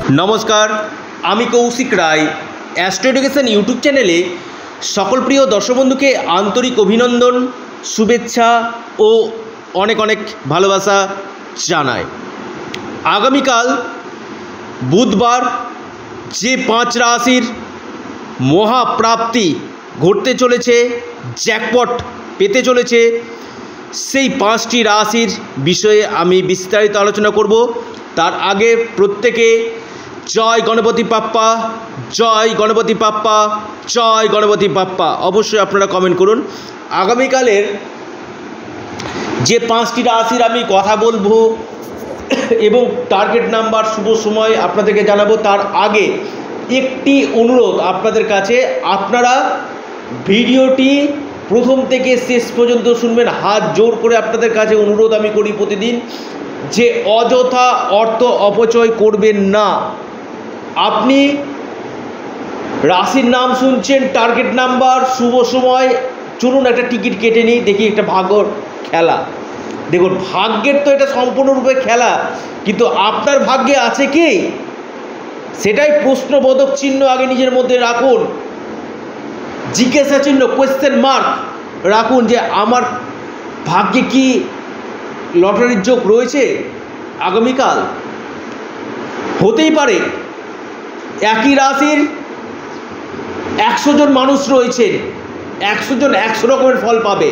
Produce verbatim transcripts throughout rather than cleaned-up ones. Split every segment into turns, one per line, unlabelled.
नमस्कार आमी Kaushik Roy astro education YouTube चैनेले सकल प्रिय दर्शक बंधु के आंतरिक अभिनंदन शुभेच्छा और अनेक अनेक भालोबासा जानाई। आगामीकाल बुधवार जे पाँच राशिर महाप्राप्ति घटते चलेছে जैकपट पेते चलेছে সেই पाँचटी राशिर विषये आमी विस्तारित आलोचना करब। तार आगे प्रत्येके जय गणपति बाप्पा जय गणपति बाप्पा जय गणपति बाप्पा अवश्य आपनारा कमेंट करुन। आगामीकालेर जे पाँचटी राशिर आमी कथा बोलबो एवं टार्गेट नाम्बार शुभ समय आपनादेरके जानाबो। तार आगे एकटी अनुरोध आपनादेर काछे, आपनारा भिडियोटी प्रथम थेके शेष पर्यन्त शुनबेन। हाथ जोर करे आपनादेर काछे अनुरोध आमी करी प्रतिदिन जे अयथा अर्थ अपचय करबेन ना। आपनी राशिर नाम सुनছেন, टार्गेट नाम्बार शुभ समय, चलुन एक टिकिट केटे नी, देखी एक भाग्यर खेला। देखुन भाग्येर तो এটা সম্পূর্ণরূপে খেলা, কিন্তু আপনার ভাগ্যে আছে কি সেটাই প্রশ্নবোধক চিহ্ন আগে নিজের মধ্যে রাখুন। জিজ্ঞাসা চিহ্ন কোয়েশ্চেন মার্ক রাখুন যে আমার ভাগ্যে কি লটারির যোগ রয়েছে। আগামীকাল হতেই পারে একই রাশির একশো জন মানুষ রয়েছে, একশো জন একশো রকমের ফল পাবে,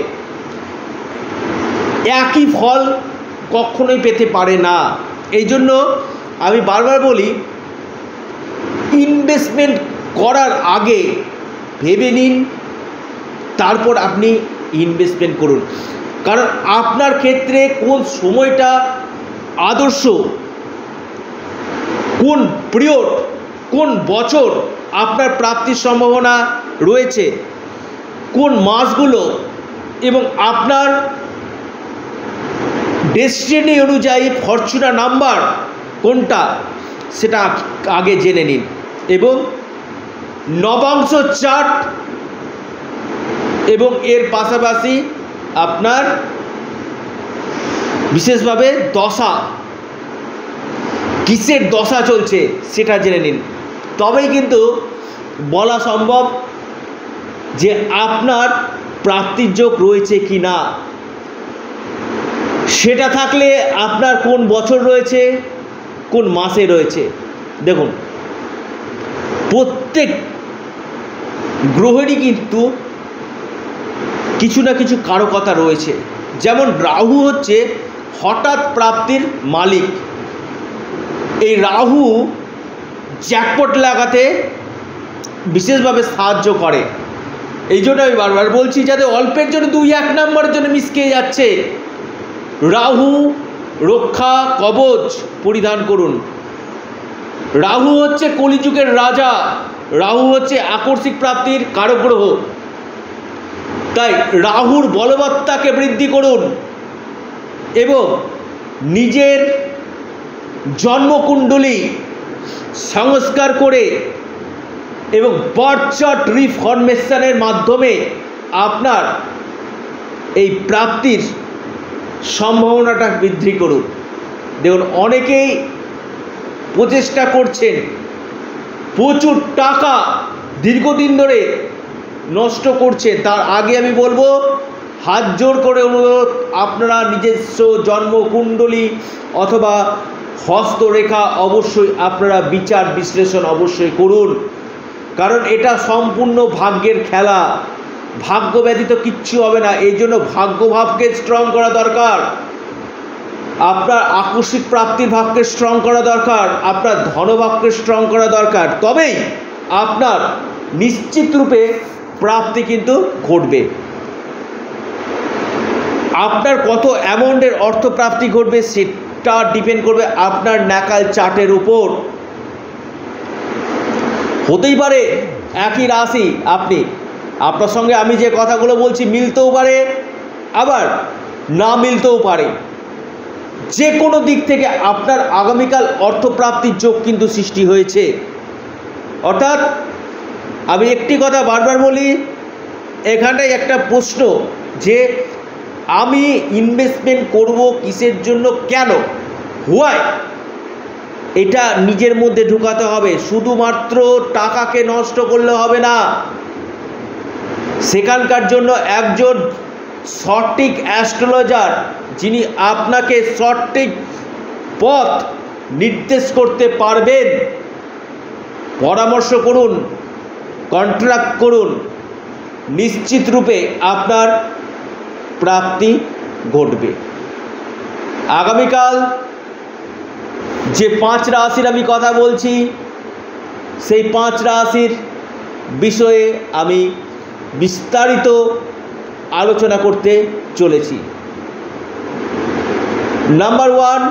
একই ফল কখনোই পেতে পারে না। এই জন্য আমি বারবার বলি ইনভেস্টমেন্ট করার আগে ভেবে নিন, তারপর আপনি ইনভেস্টমেন্ট করুন। কারণ আপনার ক্ষেত্রে কোন সময়টা আদর্শ, কোন পিরিয়ড, কোন বছর আপনার প্রাপ্তির সম্ভাবনা রয়েছে, কোন মাসগুলো এবং আপনার ডেস্টিনি অনুযায়ী ফরচুনা নাম্বার কোনটা সেটা আগে জেনে নিন। এবং নবাংশ চার্ট এবং এর পাশাপাশি আপনার বিশেষভাবে দশা, কিসের দশা চলছে সেটা জেনে নিন। তবেই কিন্তু বলা সম্ভব যে আপনার প্রাপ্তির যোগ রয়েছে কি না। সেটা থাকলে আপনার কোন বছর রয়েছে, কোন মাসে রয়েছে। দেখুন প্রত্যেক গ্রহেরই কিন্তু কিছু না কিছু কারকতা রয়েছে। যেমন রাহু হচ্ছে হঠাৎ প্রাপ্তির মালিক। এই রাহু জ্যাকপট লাগাতে বিশেষভাবে সাহায্য করে। এই জন্য আমি বারবার বলছি যাতে অল্পের জন্য দুই এক নম্বরের জন্য মিসকে যাচ্ছে, রাহু রক্ষা কবচ পরিধান করুন। রাহু হচ্ছে কলিযুগের রাজা, রাহু হচ্ছে আকস্মিক প্রাপ্তির কারক গ্রহ। তাই রাহুর বলবত্তাকে বৃদ্ধি করুন এবং নিজের জন্মকুণ্ডলী সংস্কার করে এবং বার্থ চার্ট রিফরমেশনের মাধ্যমে আপনার এই প্রাপ্তির সম্ভাবনাটা বৃদ্ধি করুন। দেখুন অনেকেই প্রচেষ্টা করছেন, প্রচুর টাকা দীর্ঘদিন ধরে নষ্ট করছে। তার আগে আমি বলবো হাত জোর করে অনুরোধ, আপনারা নিজস্ব জন্মকুণ্ডলী অথবা হস্তরেখা অবশ্যই আপনারা বিচার বিশ্লেষণ অবশ্যই করুন। কারণ এটা সম্পূর্ণ ভাগ্যের খেলা, ভাগ্য ব্যতীত কিচ্ছু হবে না। এই জন্য ভাগ্যভাবকে স্ট্রং করা দরকার, আপনার আকস্মিক প্রাপ্তির ভাবকে স্ট্রং করা দরকার, আপনার ধনভাবকে স্ট্রং করা দরকার। তবেই আপনার নিশ্চিত রূপে প্রাপ্তি কিন্তু ঘটবে। আপনার কত অ্যামাউন্টের অর্থপ্রাপ্তি ঘটবে সেটা ডিপেন্ড করবে আপনার ন্যাকাল চার্টের উপর। হতেই পারে একই রাশি, আপনি আপনার সঙ্গে আমি যে কথাগুলো বলছি মিলতেও পারে, আবার না মিলতেও পারে। যে কোনো দিক থেকে আপনার আগামীকাল অর্থপ্রাপ্তির যোগ কিন্তু সৃষ্টি হয়েছে। অর্থাৎ আমি একটি কথা বারবার বলি, এখানটায় একটা প্রশ্ন যে আমি ইনভেস্টমেন্ট করব কিসের জন্য, কেন, হোয়াই। এটা নিজের মধ্যে ঢুকাতে হবে। শুধুমাত্র টাকাকে নষ্ট করলে হবে না, সেখানকার জন্য একজন সঠিক অ্যাস্ট্রোলজার যিনি আপনাকে সঠিক পথ নির্দেশ করতে পারবেন, পরামর্শ করুন, কন্ট্রাক্ট করুন, নিশ্চিত রূপে আপনার প্রাপ্তি ঘটবে। আগামীকাল যে পাঁচ রাশির আমি কথা বলছি, সেই পাঁচ রাশির বিষয়ে আমি বিস্তারিত আলোচনা করতে চলেছি। নাম্বার ওয়ান,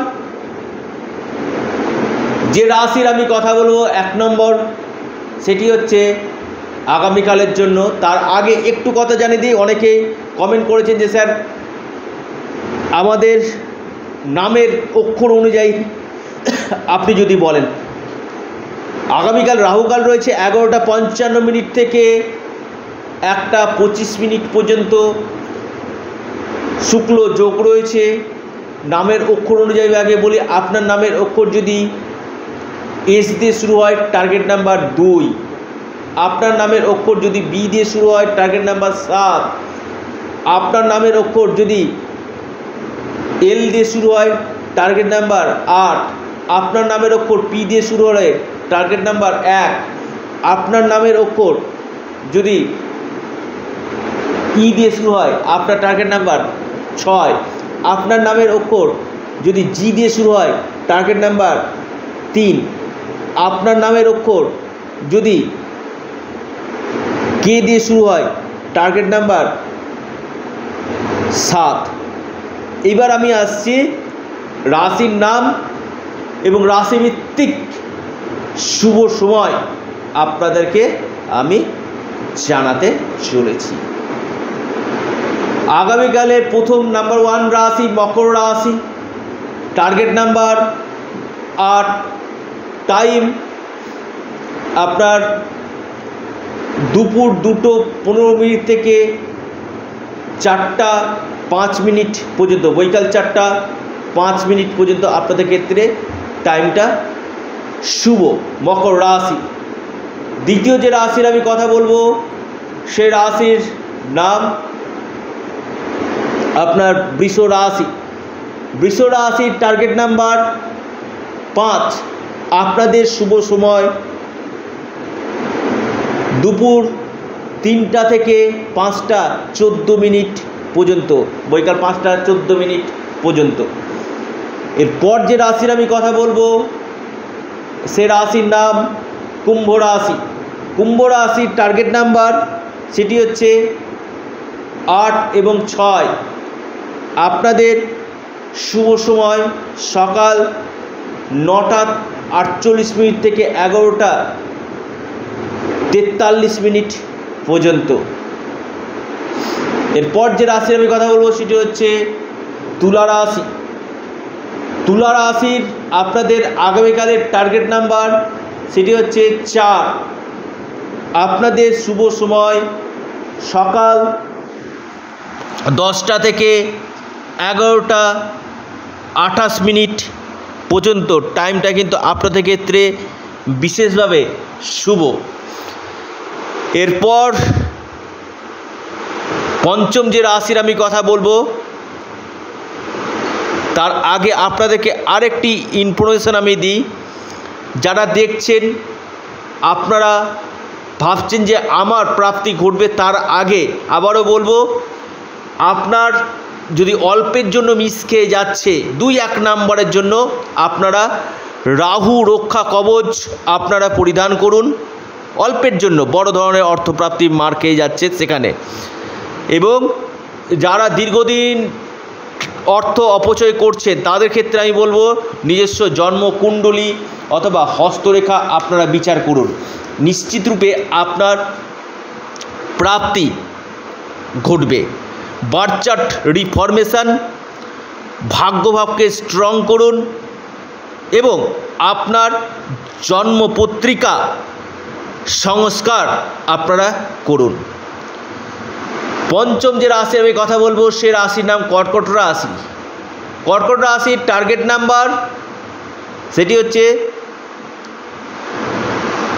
যে রাশির আমি কথা বলবো এক নম্বর, সেটি হচ্ছে আগামীকালের জন্য। তার আগে একটু কথা জানিয়ে দিই, অনেকে কমেন্ট করেছেন যে স্যার আমাদের নামের অক্ষর অনুযায়ী আপনি যদি বলেন। আগামীকাল রাহুকাল রয়েছে এগারোটা পঞ্চান্ন মিনিট থেকে একটা পঁচিশ মিনিট পর্যন্ত, শুক্ল যোগ রয়েছে। নামের অক্ষর অনুযায়ী আগে বলি, আপনার নামের অক্ষর যদি এস দিয়ে শুরু হয় টার্গেট নাম্বার দুই, আপনার নামের অক্ষর যদি বি দিয়ে শুরু হয় টার্গেট নাম্বার সাত, আপনার নামের অক্ষর যদি এল দিয়ে শুরু হয় টার্গেট নাম্বার আট, আপনার নামের অক্ষর পি দিয়ে শুরু হলে টার্গেট নাম্বার এক, আপনার নামের অক্ষর যদি ই দিয়ে শুরু হয় আপনার টার্গেট নাম্বার ছয়, আপনার নামের অক্ষর যদি জি দিয়ে শুরু হয় টার্গেট নাম্বার তিন, আপনার নামের অক্ষর যদি কে দিয়ে শুরু হয় টার্গেট নাম্বার সাত। এবার আমি আসছি রাশির নাম এবং রাশিভিত্তিক শুভ সময় আপনাদেরকে আমি জানাতে চলেছি। আগামীকালের প্রথম নাম্বার ওয়ান রাশি মকর রাশি, টার্গেট নাম্বার আট, টাইম আপনার দুপুর দুটো পনেরো মিনিট থেকে চারটা পাঁচ মিনিট পর্যন্ত, বৈকাল চারটা পাঁচ মিনিট পর্যন্ত আপনাদের ক্ষেত্রে টাইমটা শুভ মকর রাশি। দ্বিতীয় যে রাশির আমি কথা বলবো, সে রাশির নাম আপনার বৃষ রাশি। বৃষ রাশির টার্গেট নাম্বার পাঁচ, আপনাদের শুভ সময় দুপুর তিনটা থেকে পাঁচটা চোদ্দো মিনিট পর্যন্ত, বৈকাল পাঁচটা চোদ্দো মিনিট পর্যন্ত। এরপর যে রাশির আমি কথা বলবো, সে রাশির নাম কুম্ভ রাশি। কুম্ভ রাশির টার্গেট নাম্বার সেটি হচ্ছে আট এবং ছয়, আপনাদের শুভ সময় সকাল নটা আটচল্লিশ মিনিট থেকে এগারোটা তেতাল্লিশ মিনিট পর্যন্ত। এরপর যে রাশির আমি কথা বলবো সেটি হচ্ছে তুলা রাশি। তুলা রাশির আপনাদের আগামীকালের টার্গেট নাম্বার সেটি হচ্ছে চার, আপনাদের শুভ সময় সকাল দশটা থেকে এগারোটা আঠাশ মিনিট পর্যন্ত। টাইমটা কিন্তু আপনাদের ক্ষেত্রে বিশেষভাবে শুভ। এরপর পঞ্চম যে রাশির আমি কথা বলবো, তার আগে আপনাদেরকে আরেকটি ইনফরমেশান আমি দিই। যারা দেখছেন আপনারা ভাবছেন যে আমার প্রাপ্তি ঘটবে, তার আগে আবারও বলবো, আপনার যদি অল্পের জন্য মিস খেয়ে যাচ্ছে, দুই এক নম্বরের জন্য আপনারা রাহু রক্ষা কবচ আপনারা পরিধান করুন। অল্পের জন্য বড় ধরনের অর্থপ্রাপ্তি মার খেয়ে যাচ্ছে সেখানে। এবং যারা দীর্ঘদিন অর্থ অপচয় করছেন তাদের ক্ষেত্রে আমি বলবো নিজস্ব জন্মকুণ্ডলী অথবা হস্তরেখা আপনারা বিচার করুন। নিশ্চিত রূপে আপনার প্রাপ্তি ঘটবে। বার্থ চার্ট রিফরমেশন, ভাগ্যভাবকে স্ট্রং করুন এবং আপনার জন্মপত্রিকা সংস্কার আপনারা করুন। পঞ্চম যে রাশি আমি কথা বলবো, সে রাশির নাম কর্কট রাশি। কর্কট রাশির টার্গেট নাম্বার সেটি হচ্ছে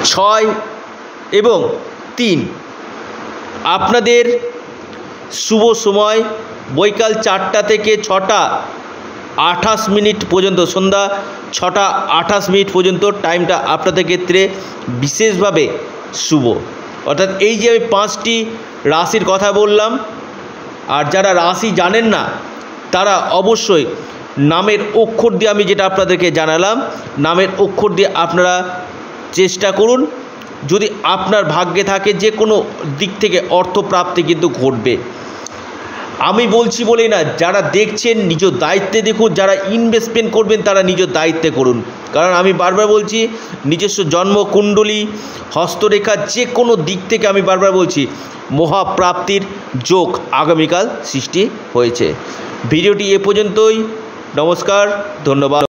ছয় এবং তিন। আপনাদের শুভ সময় বৈকাল চারটা থেকে ছটা আঠাশ মিনিট পর্যন্ত, সন্ধ্যা ছটা আঠাশ মিনিট পর্যন্ত টাইমটা আপনাদের ক্ষেত্রে বিশেষভাবে শুভ। অর্থাৎ এই যে আমি পাঁচটি রাশির কথা বললাম, আর যারা রাশি জানেন না তারা অবশ্যই নামের অক্ষর দিয়ে, আমি যেটা আপনাদেরকে জানালাম, নামের অক্ষর দিয়ে আপনারা চেষ্টা করুন। যদি আপনার ভাগ্যে থাকে যে কোনো দিক থেকে অর্থপ্রাপ্তি কিন্তু ঘটবে। আমি বলছি বলেই না, যারা দেখছেন নিজ দায়িত্বে দেখুন, যারা ইনভেস্টমেন্ট করবেন তারা নিজ দায়িত্বে করুন। কারণ আমি বারবার বলছি, নিজস্ব জন্মকুণ্ডলী, হস্তরেখা, যে কোনো দিক থেকে আমি বারবার বলছি মহাপ্রাপ্তির যোগ আগামীকাল সৃষ্টি হয়েছে। ভিডিওটি এ পর্যন্তই। নমস্কার, ধন্যবাদ।